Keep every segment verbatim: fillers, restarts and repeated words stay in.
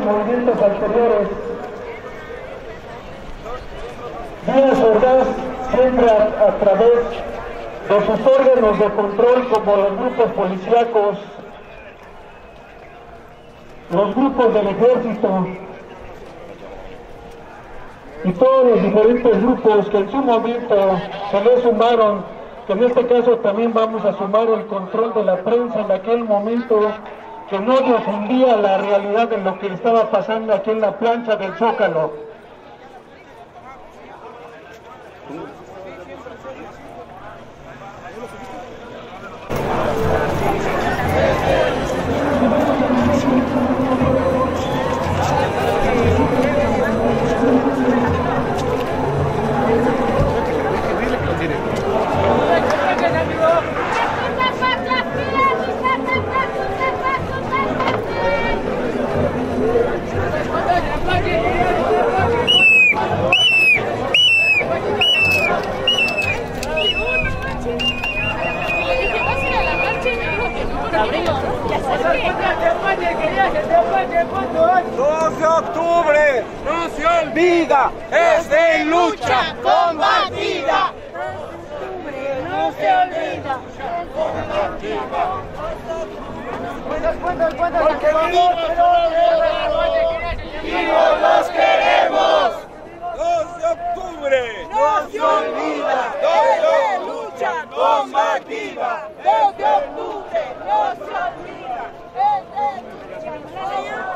movimientos anteriores. Díaz Ordaz, siempre a, a través de sus órganos de control como los grupos policíacos, los grupos del ejército y todos los diferentes grupos que en su momento se le sumaron, que en este caso también vamos a sumar el control de la prensa en aquel momento que no difundía la realidad de lo que estaba pasando aquí en la plancha del Zócalo. dos de octubre, no se olvida, es de lucha combatida. No se olvida. Porque vivimos y no los queremos. dos de octubre, no se olvida, es de lucha combativa. dos de octubre, no se olvida. Es de lucha combativa.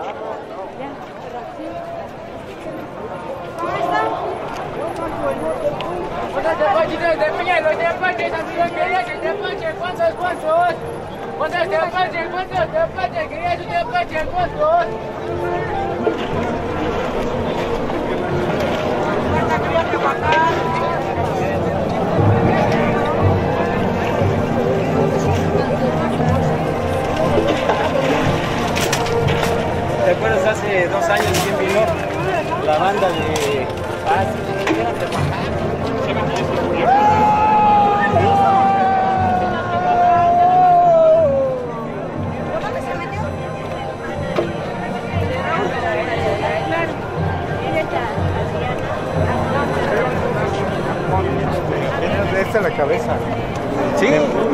¿Te acuerdas hace dos años quién vino? La banda de Paz. Tienes esta en la cabeza. Sí.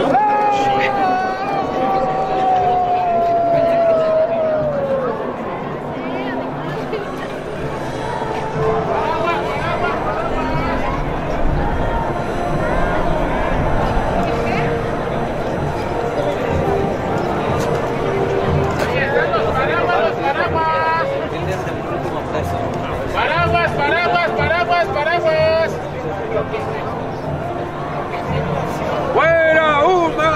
Paraguas, paraguas, paraguas, paraguas. ¡Fuera una!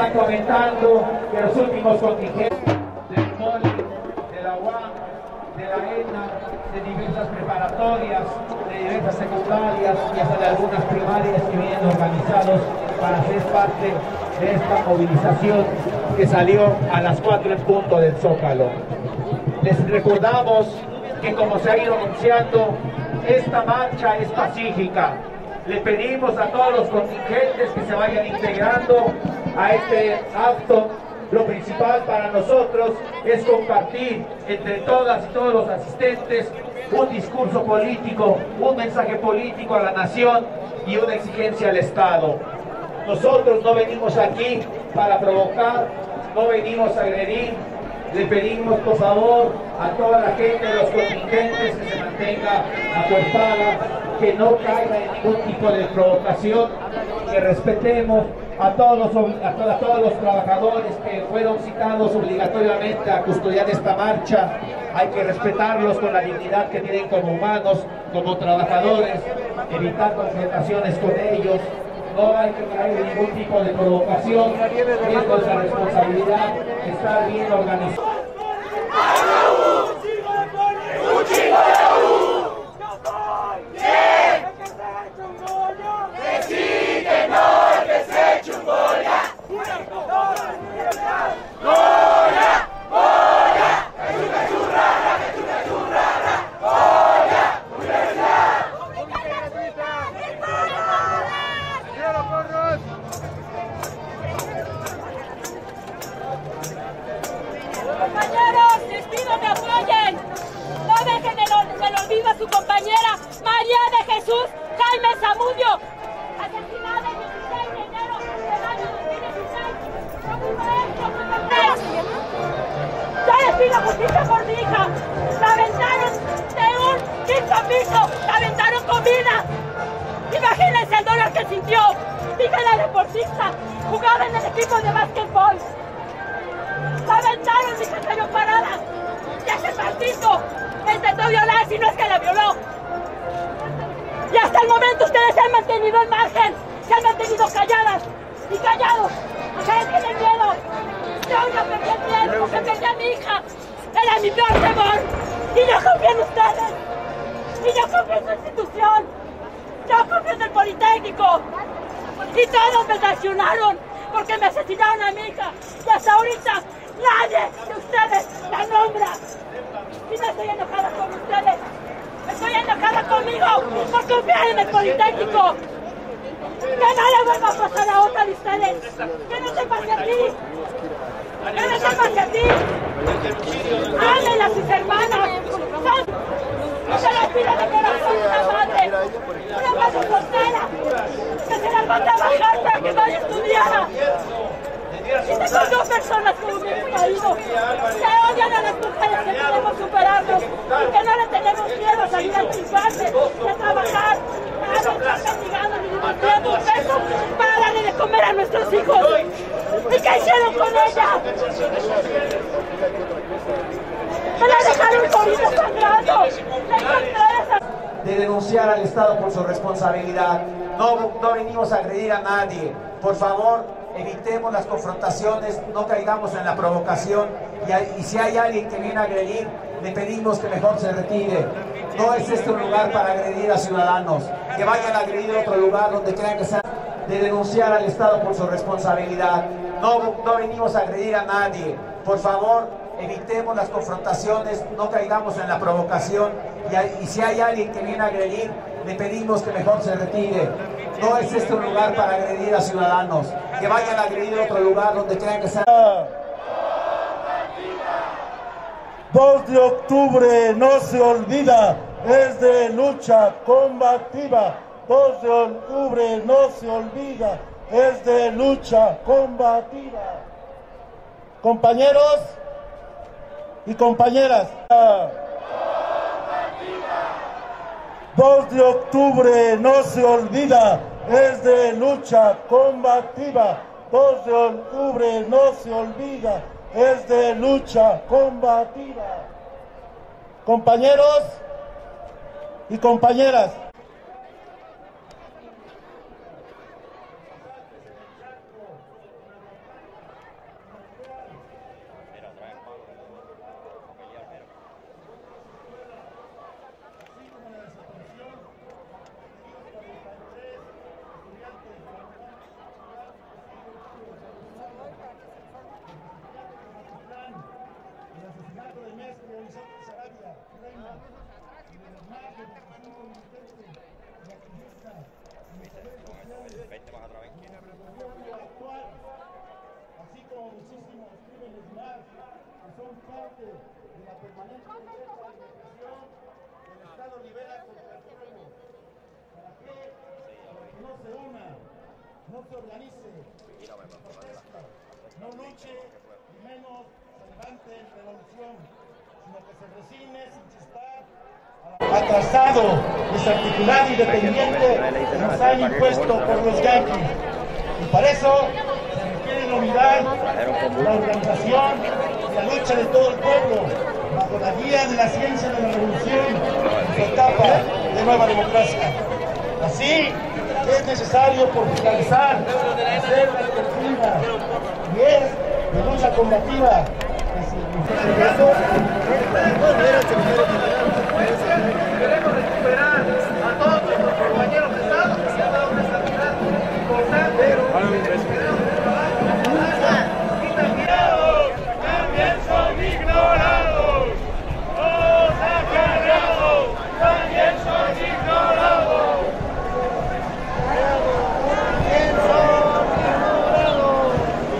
están comentando que los últimos contingentes del MOLE, de la U A M, de la ENA, de diversas preparatorias, de diversas secundarias y hasta de algunas primarias que vienen organizados para ser parte de esta movilización que salió a las cuatro en punto del Zócalo. Les recordamos que, como se ha ido anunciando, esta marcha es pacífica. Le pedimos a todos los contingentes que se vayan integrando a este acto. Lo principal para nosotros es compartir entre todas y todos los asistentes un discurso político, un mensaje político a la nación y una exigencia al Estado. Nosotros no venimos aquí para provocar, no venimos a agredir. Le pedimos por favor a toda la gente de los contingentes que se mantenga acuerpada, que no caiga en ningún tipo de provocación, que respetemos a todos, los, a, to a todos los trabajadores que fueron citados obligatoriamente a custodiar esta marcha. Hay que respetarlos con la dignidad que tienen como humanos, como trabajadores, evitar confrontaciones con ellos. No hay que caer en ningún tipo de provocación, es nuestra responsabilidad estar bien organizados. Compañeros, les pido que apoyen. No dejen en el olvido a su compañera María de Jesús Jaime Zamudio, asesinada el dieciséis de enero del año dos mil dieciséis. Yo les pido justicia por mi hija. La aventaron de un quinto piso, la aventaron con vida. Imagínense el dolor que sintió. Mi hija era deportista, jugaba en el equipo de básquetbol. La aventaron, mi hija cayó parada. Y ese maldito la intentó violar, si no es que la violó. Y hasta el momento ustedes se han mantenido al margen, se han mantenido calladas y callados. Ustedes tienen miedo. Yo no perdí el miedo porque perdí a mi hija. Era mi peor temor. Y yo confío en ustedes. Y yo confío en su institución. Yo confío en el Politécnico. Y todos me traicionaron porque me asesinaron a mi hija. Y hasta ahorita nadie de ustedes la nombra. Y me estoy enojada con ustedes. Estoy enojada conmigo por confiar en el Politécnico. Que no le vuelva a pasar a otra de ustedes. Que no te pase a ti. Que no te pase a ti. Amen a sus hermanas. Son... Se las pido de corazón una madre. Una madre soltera. Que se las va a trabajar para que vaya a estudiar. Y tengo dos personas como mi marido que odian a las mujeres, que podemos superarnos y que no le tenemos miedo a salir al principante, a trabajar, a no estar castigando ni divirtiendo un peso para darle de comer a nuestros hijos. ¿Y qué hicieron con ella? Me la dejaron morir sangrando. De denunciar al Estado por su responsabilidad. No, no venimos a agredir a nadie. Por favor, evitemos las confrontaciones, no caigamos en la provocación y, y si hay alguien que viene a agredir, le pedimos que mejor se retire. No es este un lugar para agredir a ciudadanos, que vayan a agredir a otro lugar donde crean que sea. De denunciar al Estado por su responsabilidad. No, no venimos a agredir a nadie. Por favor, evitemos las confrontaciones, no caigamos en la provocación y, y si hay alguien que viene a agredir, le pedimos que mejor se retire. No es este un lugar para agredir a ciudadanos, que vayan a agredir a otro lugar donde crean que sea. dos de octubre no se olvida, es de lucha combativa. dos de octubre no se olvida, es de lucha combativa. Compañeros y compañeras, dos de octubre no se olvida, es de lucha combativa. dos de octubre no se olvida, es de lucha combativa. Compañeros y compañeras. así como muchísimos crímenes más que son parte de la permanente represión que el Estado libera contra el pueblo. ¿Para qué? Para que no se una, no se organice, no protesta, no luche, ni menos se levante en revolución, sino que se resigne sin chispar atrasado, desarticulado y dependiente que nos han impuesto por los yanquis. Y para eso se requiere la unidad, la organización y la lucha de todo el pueblo, bajo la guía de la ciencia de la revolución en su etapa de nueva democracia. Así es necesario por finalizar hacer la colectiva y es de lucha combativa que queremos recuperar a todos nuestros compañeros de Estado que se han dado una estabilidad importante. También son ignorados, los acarreados también son ignorados. También son ignorados.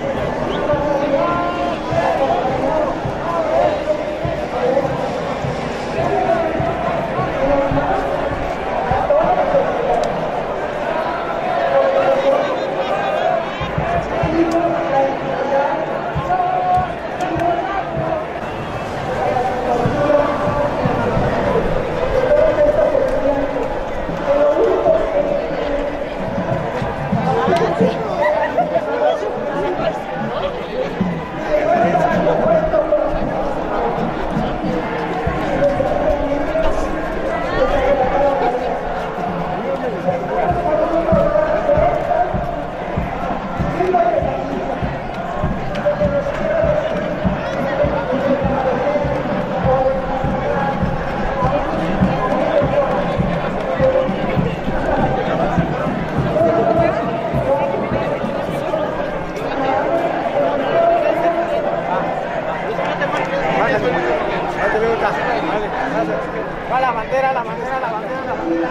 Va la bandera, la bandera, la bandera, la bandera.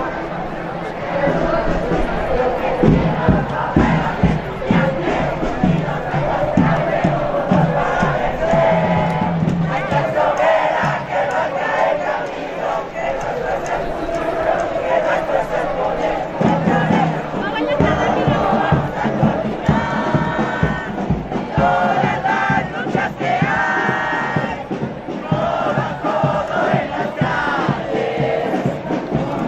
Todas las luchas que hay, no dan todo en las calles.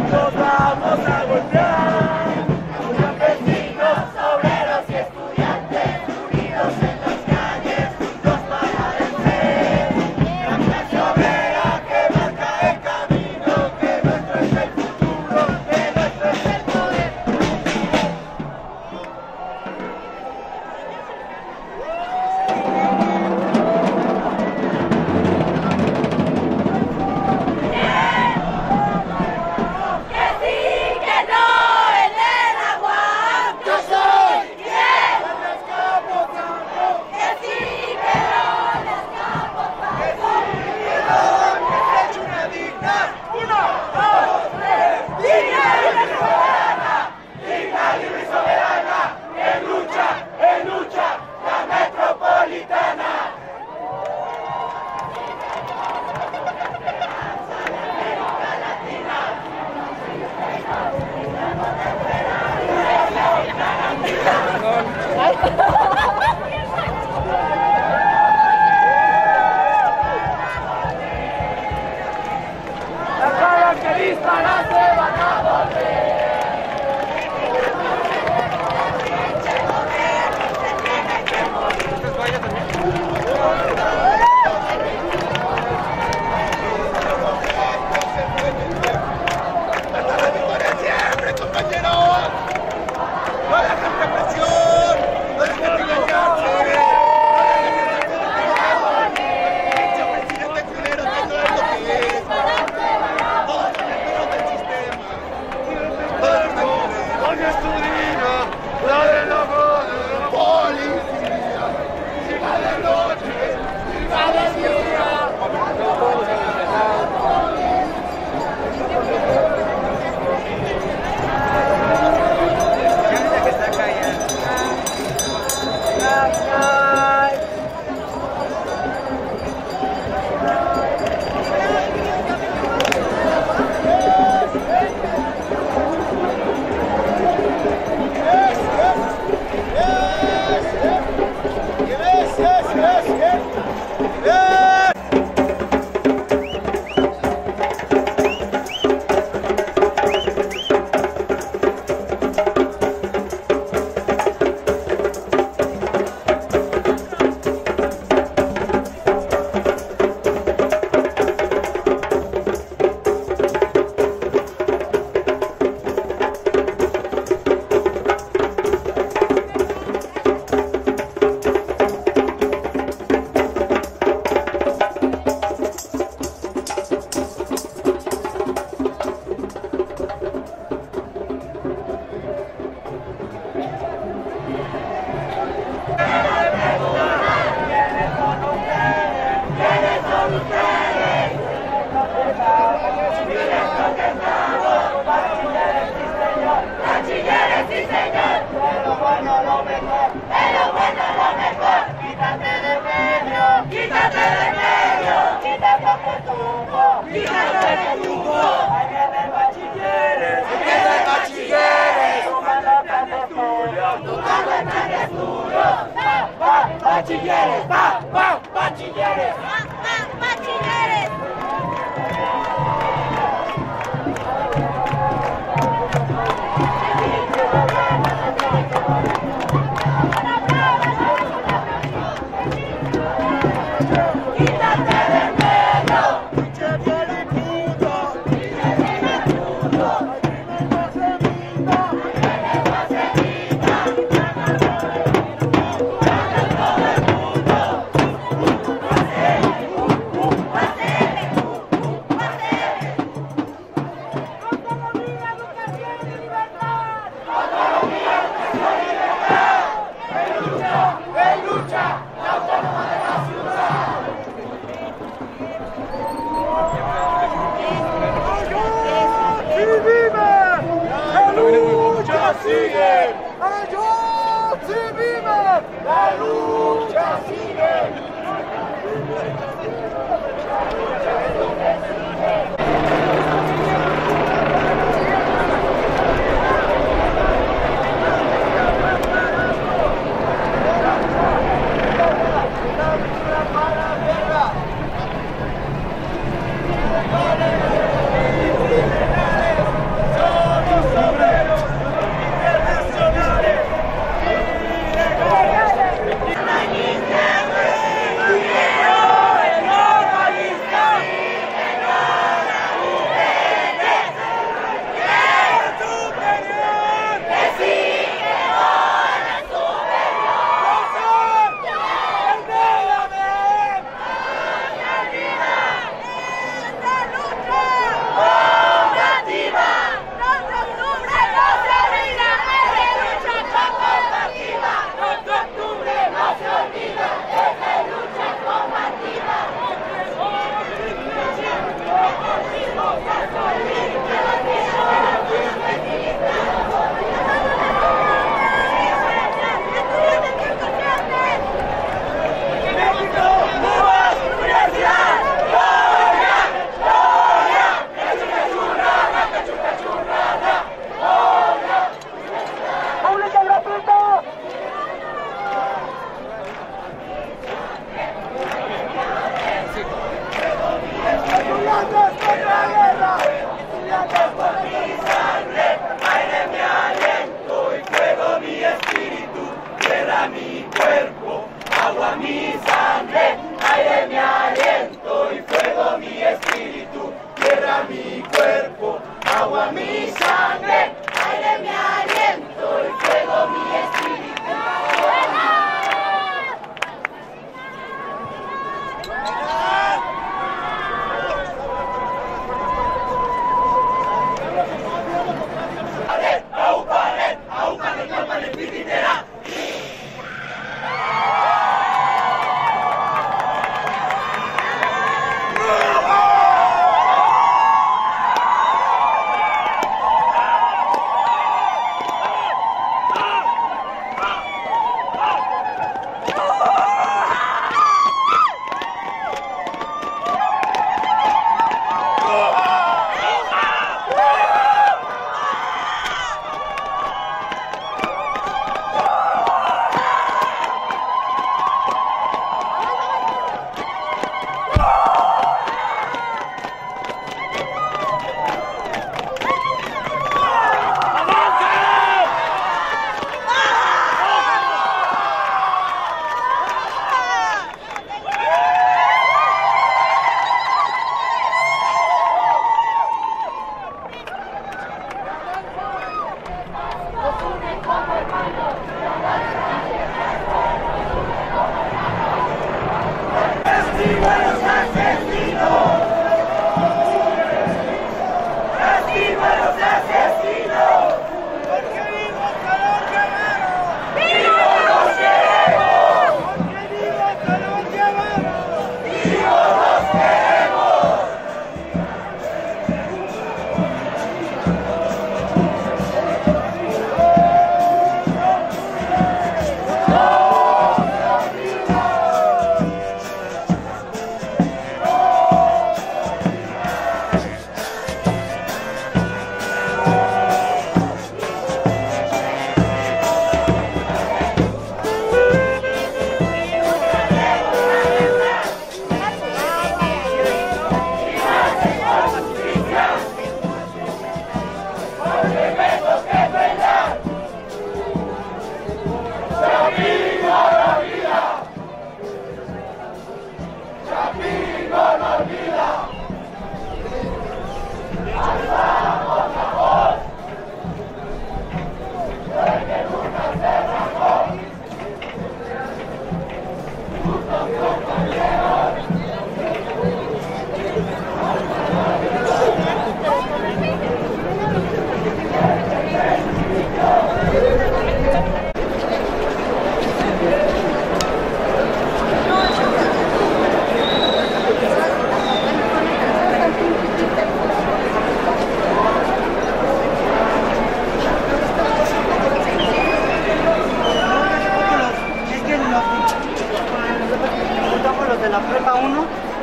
¡Bachilleres! ¡Va! ¡Va! ¡Bachilleres! ¡Va! ¡Va! ¡Bachilleres!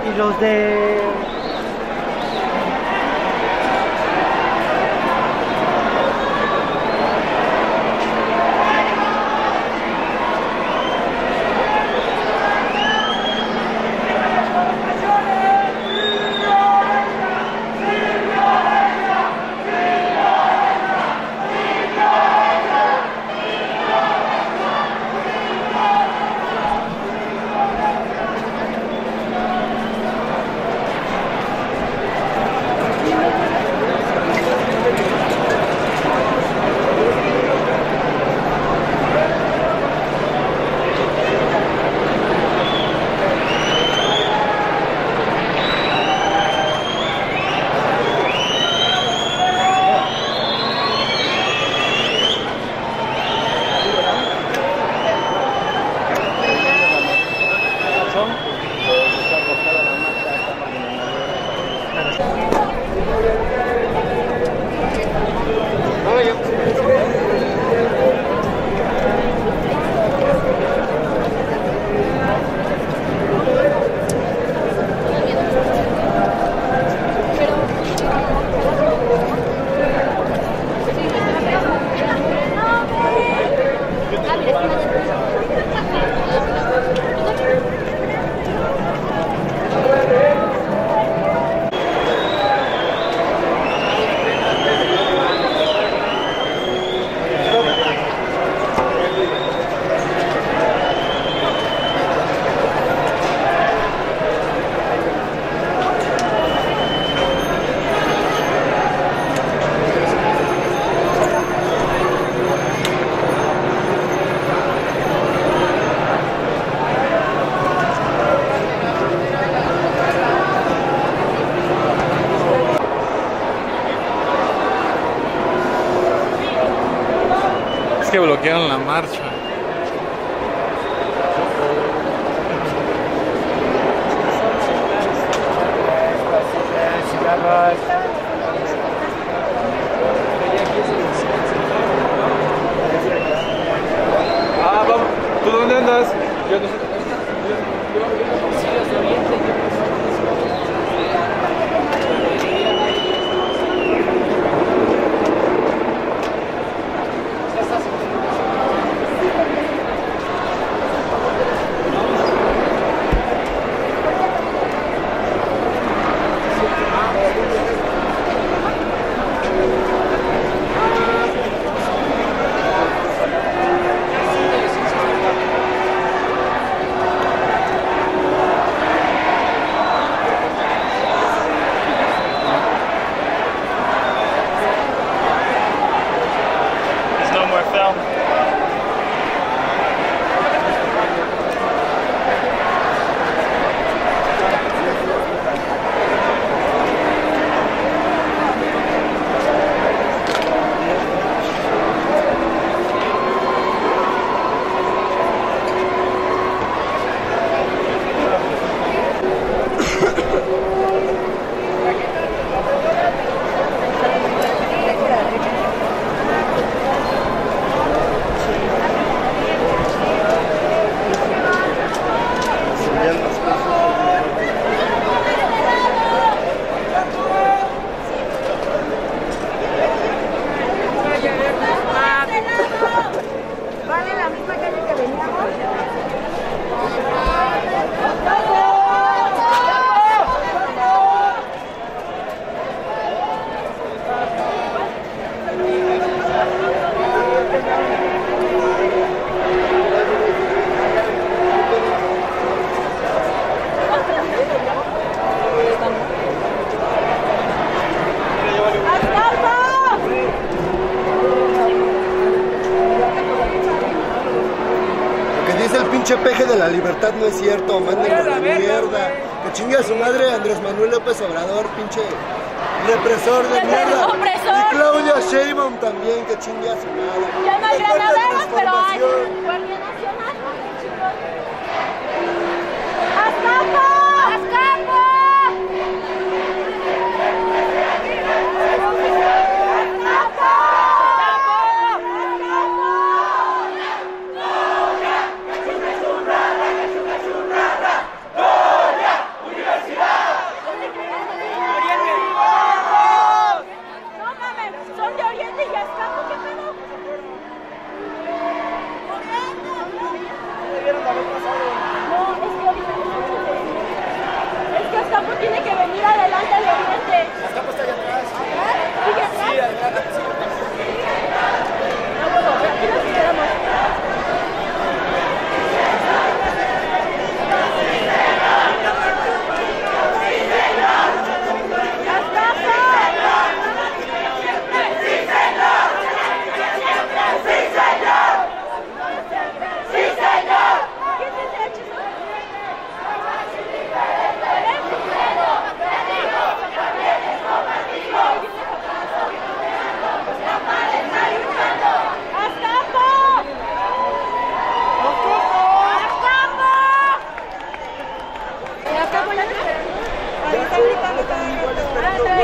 Y los de... Que bloquearon la marcha. Ah, vamos. ¿Tú dónde andas? Yo no sé. pinche peje de la libertad no es cierto, mándenlo a la mierda. Que chingue a su madre Andrés Manuel López Obrador, pinche represor de mierda. Y Claudia Sheinbaum también, que chingue a su madre. Ya no hay granaderos, pero hay Guardia Nacional. ¡Azcapo! ¡Azcapo! Universidad.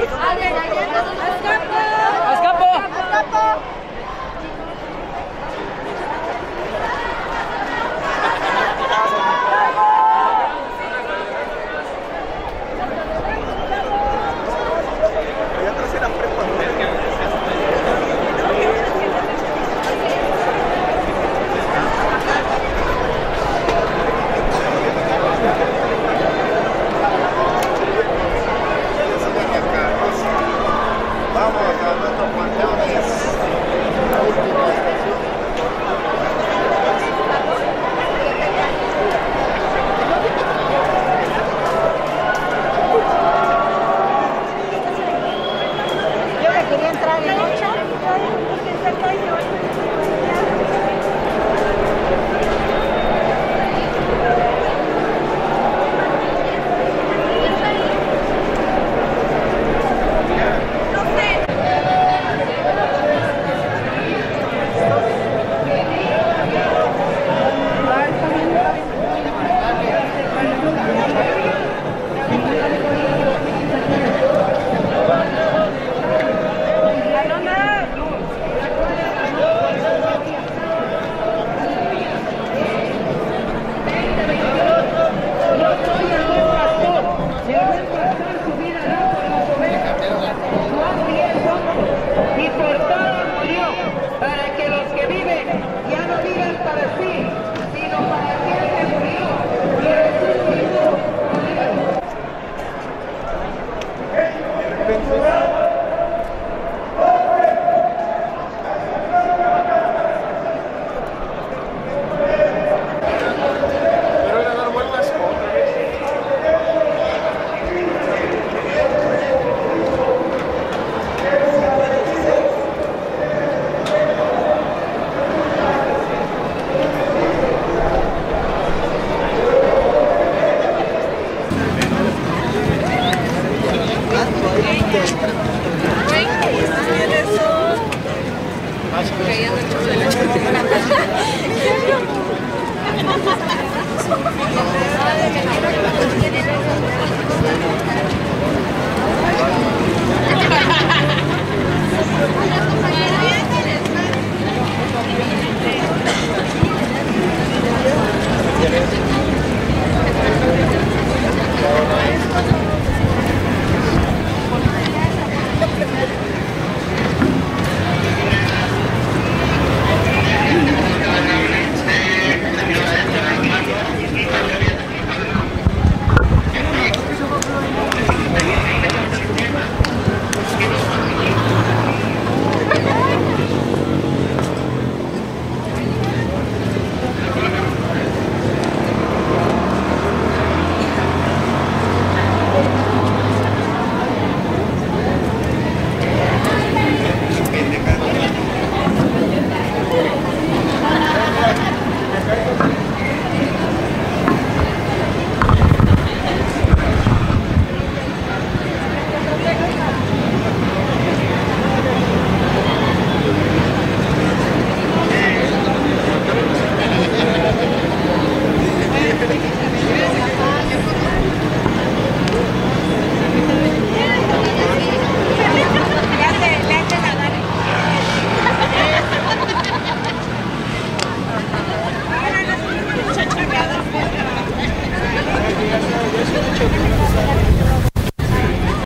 Gracias.